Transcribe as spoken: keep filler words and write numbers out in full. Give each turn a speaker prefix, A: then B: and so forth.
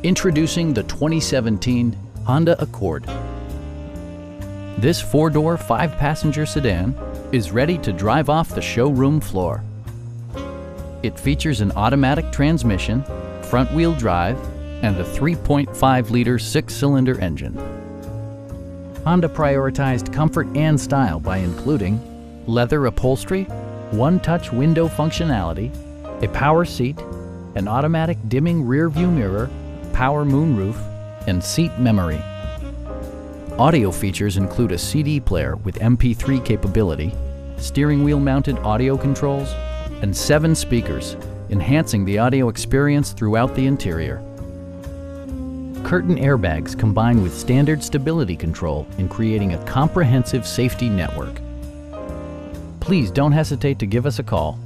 A: Introducing the twenty seventeen Honda Accord. This four-door, five-passenger sedan is ready to drive off the showroom floor. It features an automatic transmission, front-wheel drive, and a three point five liter six-cylinder engine. Honda prioritized comfort and style by including leather upholstery, one-touch window functionality, a power seat, an automatic dimming rear-view mirror, power moonroof, and seat memory. Audio features include a C D player with M P three capability, steering wheel mounted audio controls, and seven speakers, enhancing the audio experience throughout the interior. Curtain airbags combine with standard stability control in creating a comprehensive safety network. Please don't hesitate to give us a call.